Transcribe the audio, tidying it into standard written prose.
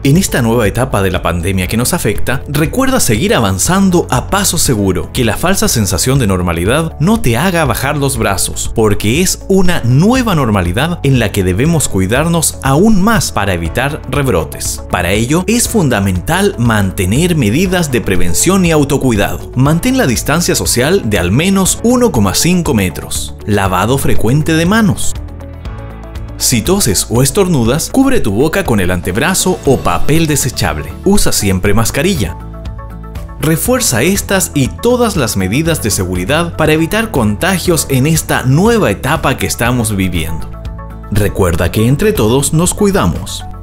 En esta nueva etapa de la pandemia que nos afecta, recuerda seguir avanzando a paso seguro, que la falsa sensación de normalidad no te haga bajar los brazos, porque es una nueva normalidad en la que debemos cuidarnos aún más para evitar rebrotes. Para ello, es fundamental mantener medidas de prevención y autocuidado. Mantén la distancia social de al menos 1,5 metros. Lavado frecuente de manos. Si toses o estornudas, cubre tu boca con el antebrazo o papel desechable. Usa siempre mascarilla. Refuerza estas y todas las medidas de seguridad para evitar contagios en esta nueva etapa que estamos viviendo. Recuerda que entre todos nos cuidamos.